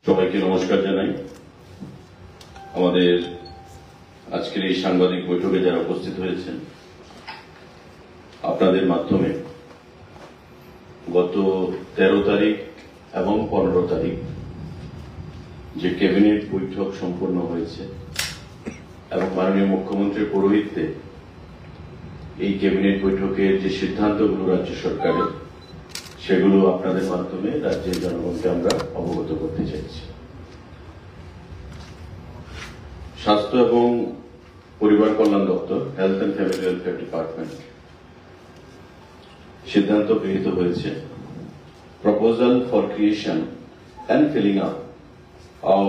সবাইকে নমস্কার জানাই। আমাদের আজকের এই সাংবাদিক বৈঠকে যারা উপস্থিত হয়েছেন, আপনাদের মাধ্যমে গত 13 তারিখ এবং 15 তারিখ যে ক্যাবিনেট বৈঠক সম্পন্ন হয়েছে এবং মাননীয় মুখ্যমন্ত্রীর পৌরোহিত্যে এই ক্যাবিনেট বৈঠকের যে সিদ্ধান্তগুলো রাজ্য সরকারের, সেগুলো আপনাদের মাধ্যমে রাজ্যের জনগণকে আমরা অবগত করতে চাইছি। স্বাস্থ্য এবং পরিবার কল্যাণ দপ্তর, health and family welfare department সিদ্ধান্ত গৃহীত হয়েছে proposal for creation and filling up of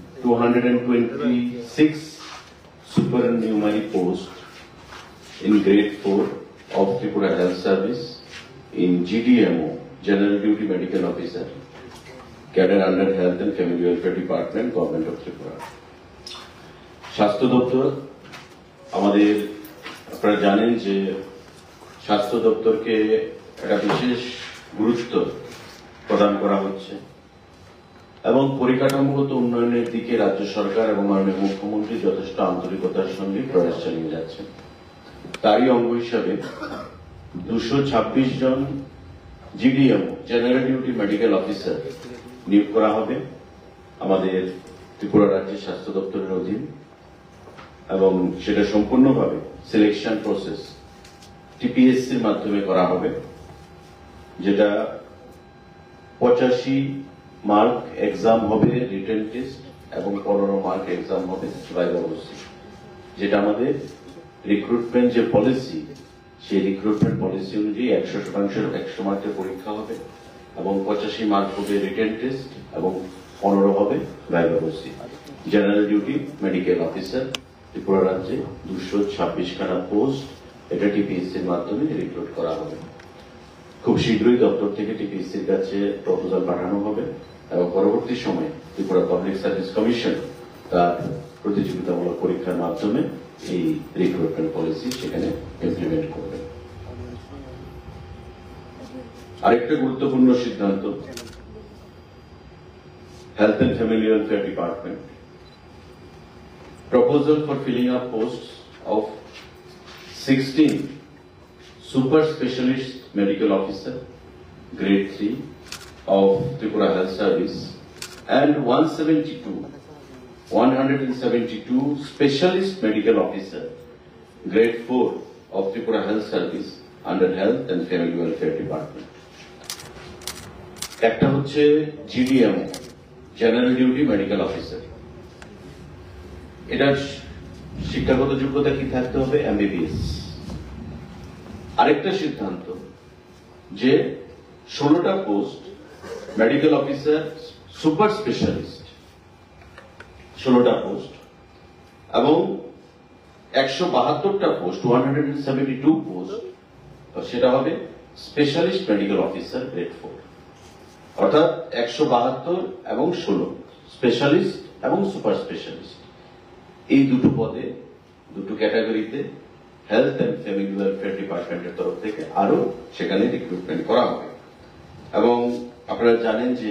226 supernumerary posts in grade 4 of Tripura Health Service in GDMO, General Duty Medical Officer, cadre under Health and Family Welfare Department, Government of Tripura. স্বাস্থ্য দপ্তর আমাদের, আপনারা জানেন যে স্বাস্থ্য দপ্তরকে একটা বিশেষ গুরুত্ব প্রদান করা হচ্ছে এবং পরিকাঠামোগত উন্নয়নের দিকে রাজ্য সরকার এবং মাননীয় মুখ্যমন্ত্রী যথেষ্ট আন্তরিকতার সঙ্গে প্রয়াস চালিয়ে যাচ্ছেন। তারই অঙ্গ হিসাবে 226 জন GDMO, general duty medical officer নিয়োগ করা হবে আমাদের ত্রিপুরা রাজ্যের স্বাস্থ্য দপ্তরের অধীন, এবং সেটা সম্পূর্ণভাবে সিলেকশন প্রসেস টিপিএসসির মাধ্যমে করা হবে, যেটা 85 মার্ক এক্সাম হবে রিটেন টেস্ট এবং 15 মার্ক এক্সাম হবে ভাইভা ওসি। যেটা আমাদের রিক্রুটমেন্ট যে পলিসি, সেই রিক্রুটমেন্ট পলিসি অনুযায়ী 100% 100 মার্কের পরীক্ষা হবে এবং 85 মার্ক হবে রিটেন টেস্ট এবং 15 হবে viva voce. General duty medical officer Tripura রাজ্যে 226 খানা পোস্ট, এটা টিপিএসসির মাধ্যমে রিক্রুট করা হবে। খুব শীঘ্রই দপ্তর থেকে টিপিএসসির কাছে প্রপোজাল পাঠানো হবে এবং পরবর্তী সময়ে ত্রিপুরা পাবলিক সার্ভিস কমিশন তার প্রতিযোগিতামূলক পরীক্ষার মাধ্যমে এই রিক্রুটমেন্ট পলিসি সেখানে ইমপ্লিমেন্ট করবে। আরেকটা গুরুত্বপূর্ণ সিদ্ধান্ত, health and family welfare department proposal for filling up posts of 16 super specialist medical officer grade 3 of Tripura Health Service and 172 specialist medical officer grade 4 of Tripura Health Service under Health and Family Welfare Department. একটা হচ্ছে GDMO, general duty medical officer. এটার শিক্ষাগত যোগ্যতা কি থাকতে হবে? MBBS. আরেকটা সিদ্ধান্ত যে 16টা post medical officer super specialist, 16টা পোস্ট এবং 172টা পোস্ট, 172 পোস্ট, সেটা হবে স্পেশালিস্ট মেডিকেল অফিসার গ্রেড 4। অর্থাৎ 172 এবং 16 স্পেশালিস্ট এবং সুপার স্পেশালিস্ট, এই দুটো পদে, দুটো ক্যাটাগরিতে হেলথ অ্যান্ড ফ্যামিলি ওয়েলফেয়ার ডিপার্টমেন্টের তরফ থেকে আরো সেখানে রিক্রুটমেন্ট করা হবে। এবং আপনারা জানেন যে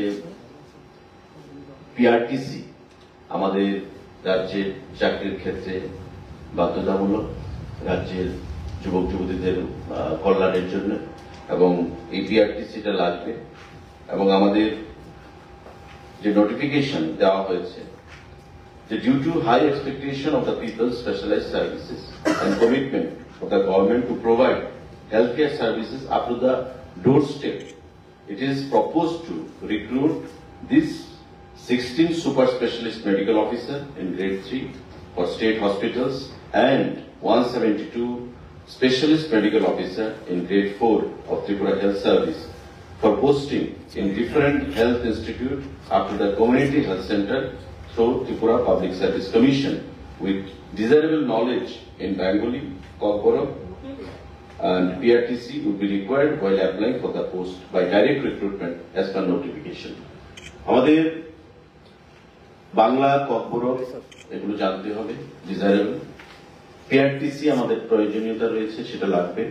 পিআরটিসি আমাদের রাজ্যের চাকরির ক্ষেত্রে বাধ্যতামূলক, রাজ্যের যুবক যুবতীদের কল্যাণের জন্য, এবং এই পিআরটিসিটা লাগবে। এবং আমাদের যে নোটিফিকেশন দেওয়া হয়েছে, due to high expectation of the people's specialized services and commitment of the government to provide healthcare services up to the doorstep, it is proposed to recruit these 16 super specialist medical officer in grade 3 for state hospitals and 172 specialist medical officer in grade 4 of Tripura Health Service for posting in different health institute up to the community health center through Tripura Public Service Commission with desirable knowledge in Bengali, Kokborok, and PRTC would be required while applying for the post by direct recruitment as per notification. আমাদের Bangla, kokborok এগুলো জানতে হবে, desirable, PRTC আমাদের প্রয়োজনীয়তা রয়েছে, সেটা লাগবে।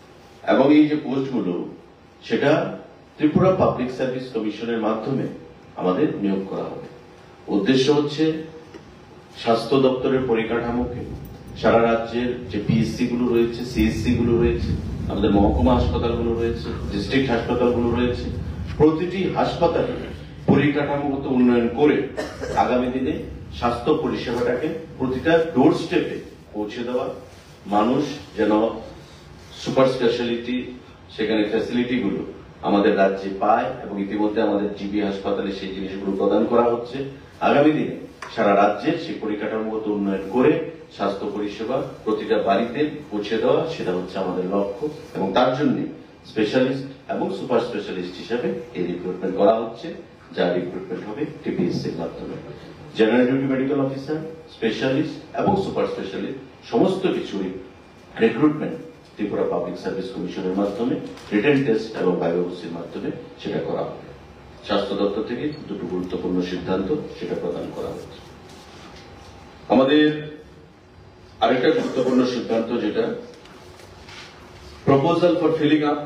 এবং এই যে পোস্টগুলো, সেটা ত্রিপুরা পাবলিক সার্ভিস কমিশনের মাধ্যমে আমাদের নিয়োগ করা হবে। উদ্দেশ্য হচ্ছে স্বাস্থ্য দপ্তরের পরিকাঠামোকে সারা রাজ্যের যে পিএসসি গুলো রয়েছে, সিএসসি গুলো রয়েছে, আমাদের মহকুমা হাসপাতালগুলো রয়েছে, ডিস্ট্রিক্ট হাসপাতালগুলো রয়েছে, প্রতিটি হাসপাতালে পরিকাঠামোগত উন্নয়ন করে আগামী দিনে স্বাস্থ্য পরিষেবাটাকে প্রতিটা ডোর স্টেপে পৌঁছে দেওয়া, মানুষ যেন সুপার স্পেশালিটি সেখানে ফ্যাসিলিটি গুলো আমাদের রাজ্যে পায় এবং ইতিমধ্যে আমাদের জিবি হাসপাতালে সেই জিনিসগুলো প্রদান করা হচ্ছে। আগামী দিনে সারা রাজ্যের সেই পরিকাঠামোগত উন্নয়ন করে স্বাস্থ্য পরিষেবা প্রতিটা বাড়িতে পৌঁছে দেওয়া, সেটা হচ্ছে আমাদের লক্ষ্য এবং তার জন্য স্পেশালিস্ট এবং সুপার স্পেশালিস্ট হিসেবে এই রিক্রুটমেন্ট করা হচ্ছে, যা রিক্রুটমেন্ট হবে টিপিএসসির মাধ্যমে। General duty medical officer, specialist এবং সুপার স্পেশালিস্ট সমস্ত কিছুই রিক্রুটমেন্ট ত্রিপুরা পাবলিক সার্ভিস কমিশনের মাধ্যমে রিটেন টেস্ট এবং বায়োপসির মাধ্যমে সেটা করা হবে। স্বাস্থ্য দপ্তর থেকে দুটো গুরুত্বপূর্ণ সিদ্ধান্ত সেটা প্রদান করা হচ্ছে। আমাদের আরেকটা গুরুত্বপূর্ণ সিদ্ধান্ত, যেটা proposal for filling up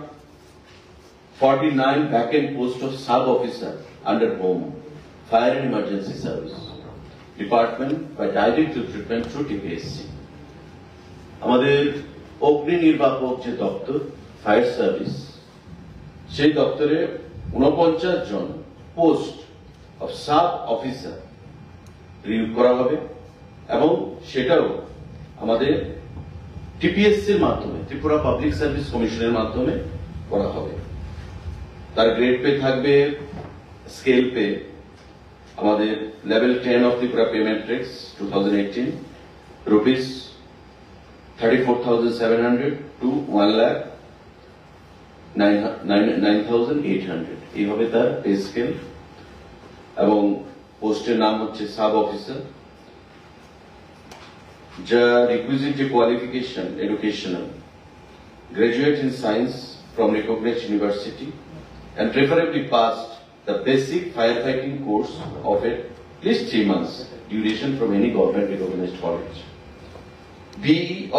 49 vacant post of sub officer under home fire and emergency service department by direct recruitment through TPSC। আমাদের অগ্নি নির্বাপক যে দপ্তর ফায়ার সার্ভিস, সেই দপ্তরে 49 জন পোস্ট অফ সাব অফিসার নিয়োগ করা হবে এবং সেটাও আমাদের টিপিএসসির মাধ্যমে, ত্রিপুরা পাবলিক সার্ভিস কমিশনের মাধ্যমে করা হবে। তার গ্রেড পে থাকবে, স্কেল পে আমাদের level 10 of Tripura pay matrix 2018 rupees 34,700 to 1,09,800 এইভাবে তার পে স্কেল। এবং পোস্টের নাম হচ্ছে সাব অফিসার। যা রিকুইজিট যে qualification educational, graduate in science from recognized university and preferably passed the basic firefighting course of at least 3 months duration from any government recognized college. BE or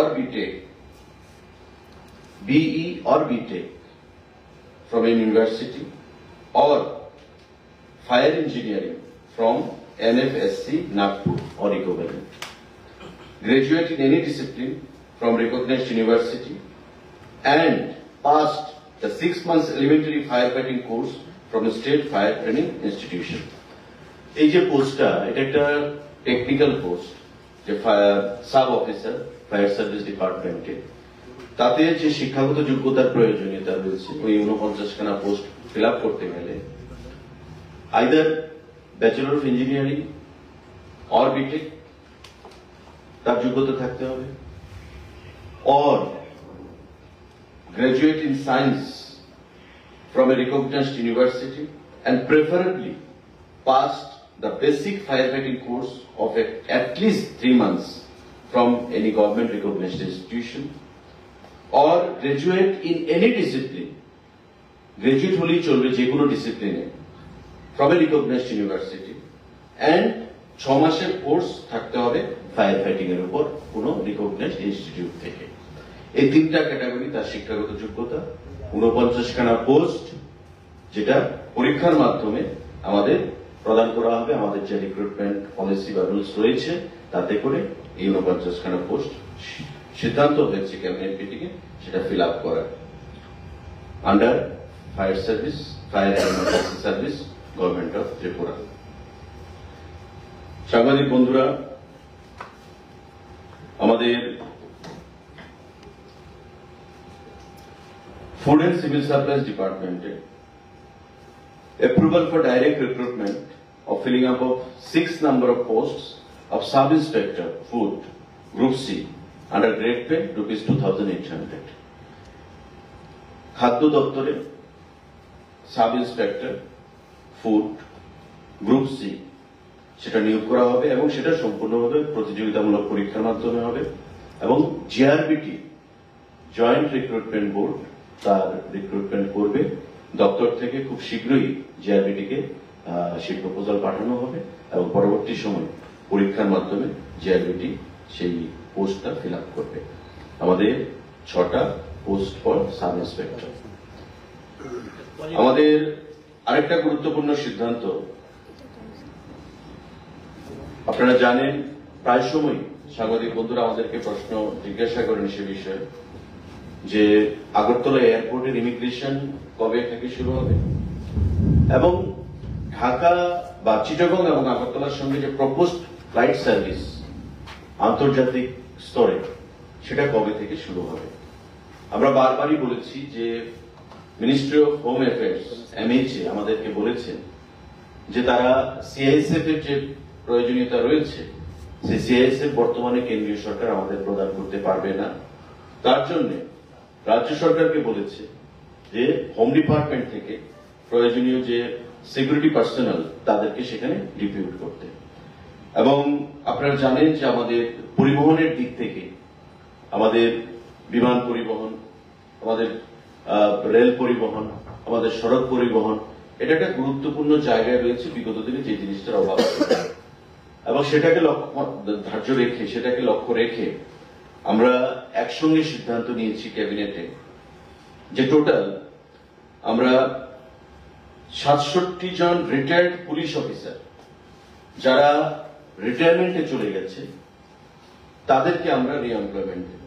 BTech from a university or fire engineering from NFSC, Nagpur or equivalent. Graduate in any discipline from recognized university and passed the 6 months elementary firefighting course from a state fire training institution. এই যে পোস্টটা, এটা একটা technical post, যে sub officer fire service ডিপার্টমেন্টে, তাতে যে শিক্ষাগত যোগ্যতার প্রয়োজনীয়তা রয়েছে, ওই 49 খানা পোস্ট ফিল আপ করতে গেলে either bachelor of engineering or B Tech তার যোগ্যতা থাকতে হবে, or graduate in science from a recognized university and preferably passed the basic firefighting course of at least 3 months from any government recognized institution, or graduate in any discipline, graduate holi cholbe je kono discipline from a recognized university, and 6 মাসের course থাকতে হবে fire fighting এর উপর কোন recognised institute থেকে। এই তিনটা category তার শিক্ষাগত যোগ্যতা, 49 খানা পোস্ট, যেটা পরীক্ষার মাধ্যমে আমাদের প্রদান করা হবে। আমাদের যে রিক্রুটমেন্ট পলিসি বা রুলস রয়েছে তাতে করে এই 49 খানা পোস্ট সিদ্ধান্ত হয়েছে ক্যাবিনেট মিটিংয়ে সেটা ফিল আপ করা under fire service, fire and emergency service, government of Tripura. সাংবাদিক বন্ধুরা, আমাদের Food and Civil Supplies Department approval for direct recruitment of filling up of 6 number of posts of Sub Inspector Food Group C under grade pay rupees 2,800. খাদ্য দপ্তরে sub inspector food group C সেটা নিয়োগ করা হবে এবং সেটা সম্পূর্ণভাবে প্রতিযোগিতামূলক পরীক্ষার মাধ্যমে হবে এবং জিআরবিটি জয়েন্ট রিক্রুটমেন্ট বোর্ড তার রিক্রুটমেন্ট করবে। দপ্তর থেকে খুব শীঘ্রই জিআরবিটিকে সেই প্রপোজাল পাঠানো হবে এবং পরবর্তী সময় পরীক্ষার মাধ্যমে জিআরবিটি সেই পোস্টটা ফিল আপ করবে। আমাদের 6টা পোস্ট ফর সাব ইন্সপেক্টর। আমাদের আরেকটা গুরুত্বপূর্ণ সিদ্ধান্ত, আপনারা জানেন প্রায় সময় সাংবাদিক বন্ধুরা আমাদেরকে প্রশ্ন জিজ্ঞাসা করেন সে বিষয়ে যে আগরতলা এয়ারপোর্টের ইমিগ্রেশন কবে থেকে শুরু হবে এবং ঢাকা বা চিটাগং এবং আগরতলার সঙ্গে যে প্রপোজড ফ্লাইট সার্ভিস আন্তর্জাতিক স্তরে সেটা কবে থেকে শুরু হবে। আমরা বারবারই বলেছি যে ministry of home affairs MHA আমাদেরকে বলেছেন যে তারা CISF এর যে প্রয়োজনীয়তা রয়েছে সেই CISF বর্তমানে কেন্দ্রীয় সরকার আমাদের প্রদান করতে পারবে না। তার জন্য রাজ্য সরকারকে বলেছে যে হোম ডিপার্টমেন্ট থেকে প্রয়োজনীয় যে সিকিউরিটি পার্সোনাল তাদেরকে সেখানে ডিপিউট করতে। এবং আপনারা জানেন যে আমাদের পরিবহনের দিক থেকে আমাদের বিমান পরিবহন, আমাদের রেল পরিবহন, আমাদের সড়ক পরিবহন এটা একটা গুরুত্বপূর্ণ জায়গায় রয়েছে বিগত দিনে যে জিনিসটার অভাব এবং সেটাকে ধার্য রেখে সেটাকে লক্ষ্য রেখে আমরা একসঙ্গে সিদ্ধান্ত নিয়েছি ক্যাবিনেটে যে টোটাল আমরা 67 জন রিটায়ার্ড পুলিশ অফিসার যারা রিটায়ারমেন্টে চলে গেছে তাদেরকে আমরা রিএমপ্লয়মেন্ট দেব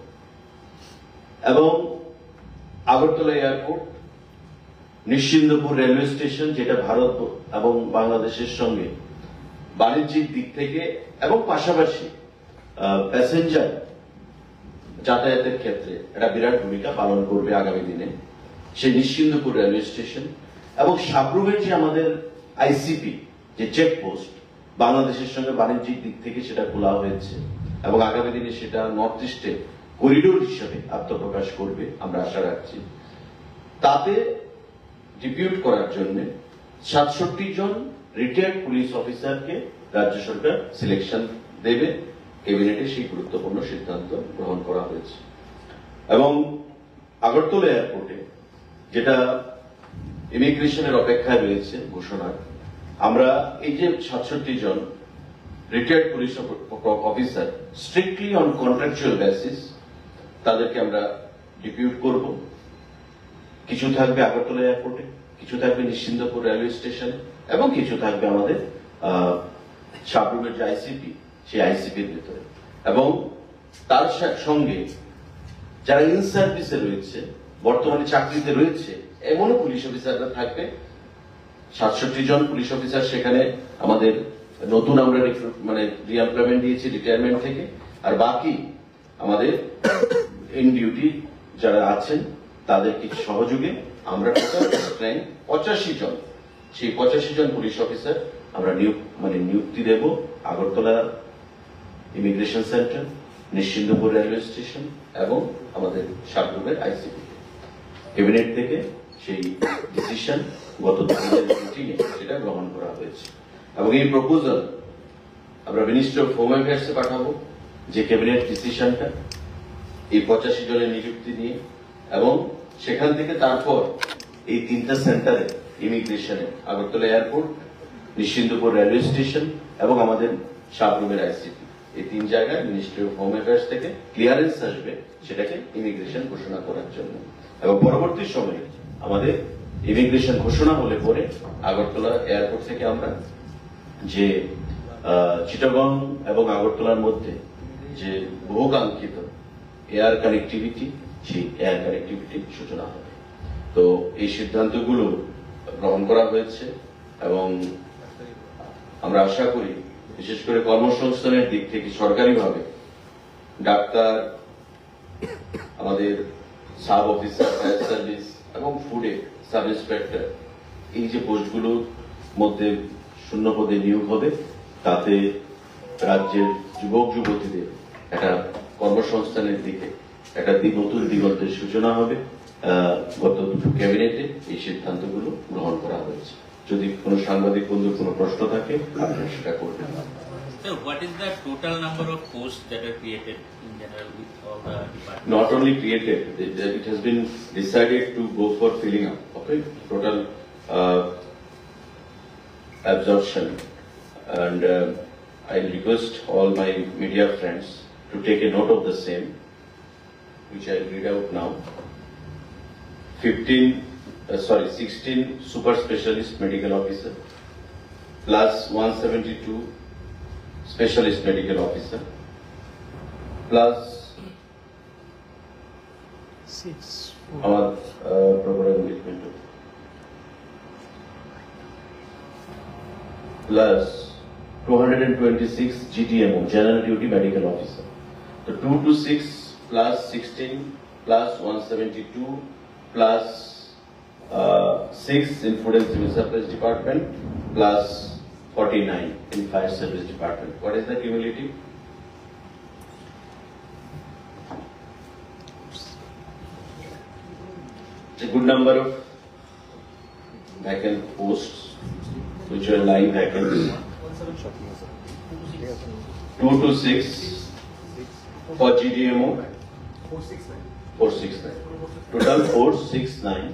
এবং Agartala airport, Nischintapur railway station যেটা ভারত এবং বাংলাদেশের সঙ্গে বাণিজ্যিক দিক থেকে এবং পাশাপাশি প্যাসেঞ্জার যাতায়াতের ক্ষেত্রে একটা বিরাট ভূমিকা পালন করবে আগামী দিনে সেই নিশ্চিন্দপুর রেলওয়ে স্টেশন এবং সাবরুমের যে আমাদের ICP যে চেকপোস্ট বাংলাদেশের সঙ্গে বাণিজ্যিক দিক থেকে সেটা খোলা হয়েছে এবং আগামী দিনে সেটা নর্থ ইস্টে করিডোর হিসেবে আত্মপ্রকাশ করবে আমরা আশা রাখছি। তাতে ডিপিউট করার জন্য 67 জন রিটায়ার্ড পুলিশ অফিসারকে রাজ্য সরকার সিলেকশন দেবে। ক্যাবিনেটে সেই গুরুত্বপূর্ণ সিদ্ধান্ত গ্রহণ করা হয়েছে এবং আগরতলা এয়ারপোর্টে যেটা ইমিগ্রেশনের অপেক্ষায় রয়েছে ঘোষণা, আমরা এই যে 67 জন retired police officer strictly on contractual basis তাদেরকে আমরা ডিপিউট করব। কিছু থাকবে আগরতলা এয়ারপোর্টে, কিছু থাকবে নিশ্চিন্দপুর রেলওয়ে স্টেশনে এবং কিছু থাকবে আমাদের সাবরুমের যে ICP সেই ICPর ভিতরে এবং তার সঙ্গে যারা ইন সার্ভিসে রয়েছে বর্তমানে চাকরিতে রয়েছে এমনও পুলিশ অফিসাররা থাকবে। 67 জন পুলিশ অফিসার সেখানে আমাদের নতুন আমরা রিএমপ্লয়মেন্ট দিয়েছি রিটায়ারমেন্ট থেকে, আর বাকি আমাদের ইন ডিউটি যারা আছেন তাদের কিছু সহযোগে আমরা টোটাল 85 জন, সেই 85 জন পুলিশ অফিসার আমরা নিযুক্তি দেব Agartala immigration centre, Nischintapur railway station এবং আমাদের সাবরুমের ICP। ক্যাবিনেট থেকে সেই ডিসিশন গত দিনের মিটিংয়ে সেটা গ্রহণ করা হয়েছে এবং এই প্রপোজাল আমরা মিনিস্ট্রি অফ হোম অ্যাফেয়ার্সে পাঠাবো যে ক্যাবিনেট ডিসিশনটা এই 85 জনের নিযুক্তি নিয়ে এবং সেখান থেকে তারপর এই তিনটা সেন্টারে ইমিগ্রেশনে Agartala airport, Nischintapur railway station এবং আমাদের সাবরুমের ICP এই তিন জায়গায় মিনিস্ট্রি অফ হোম অ্যাফেয়ার্স থেকে ক্লিয়ারেন্স আসবে সেটাকে ইমিগ্রেশন ঘোষণা করার জন্য এবং পরবর্তী সময়ে আমাদের ইমিগ্রেশন ঘোষণা হলে পরে আগরতলা এয়ারপোর্ট থেকে আমরা যে চিটাগং এবং আগরতলার মধ্যে যে বহুকাঙ্ক্ষিত এয়ার কানেক্টিভিটি সেই এয়ার কানেক্টিভিটির সূচনা হবে। তো এই সিদ্ধান্তগুলো গ্রহণ করা হয়েছে এবং আমরা আশা করি বিশেষ করে কর্মসংস্থানের দিক থেকে সরকারিভাবে ডাক্তার, আমাদের সাব অফিসার ফায়ার সার্ভিস এবং ফুডে সাব ইন্সপেক্টর এই যে পোস্টগুলোর মধ্যে শূন্য পদে নিয়োগ হবে তাতে রাজ্যের যুবক যুবতীদের একটা কর্মসংস্থানের দিকে একটা নতুন দিগন্তের সূচনা হবে। গত দুটো ক্যাবিনেটে এই সিদ্ধান্তগুলো গ্রহণ করা হয়েছে। যদি কোনো সাংবাদিক বন্ধুর কোনো প্রশ্ন থাকে আপনারা সেটা করবেন। So what is the total number of posts that are created in general with all the departments? Not only created, it has been decided to go for filling up. Okay, total absorption, and I request all my media friends to take a note of the same, which I will read out now. 16 super specialist medical officer plus 172 specialist medical officer, plus our program engagement, plus 226 GTMO, General Duty Medical Officer. So 2 to 6 plus 16 plus 172 plus 6 in Food and Civil Supplies Department plus 49 in Fire Service Department. What is the cumulative? A good number of vacant posts which are live vacancies. 2 to 6 for GDMO. 469. Total 469.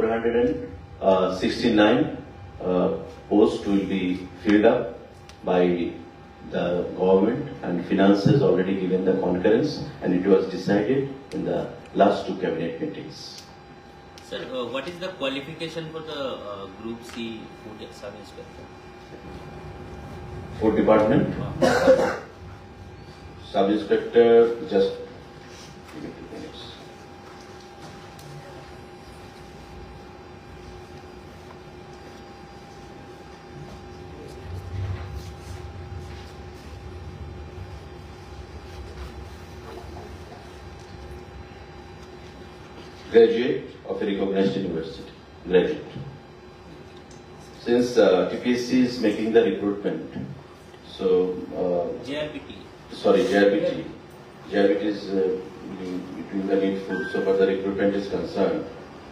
469 posts will be filled up by the government, and finance has already given the concurrence, and it was decided in the last 2 cabinet meetings. Sir, what is the qualification for the Group C Food Sub-Inspector? Food Department, Sub-Inspector, just give me 2 minutes. Graduate of a recognized university. Graduate. Since TPSC is making the recruitment, so JRBT. sorry, JRBT. JRBT is doing the needful. So far the recruitment is concerned,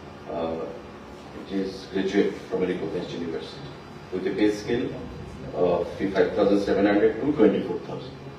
it is graduate from a recognized university with a pay scale of 5,700 to 24,000.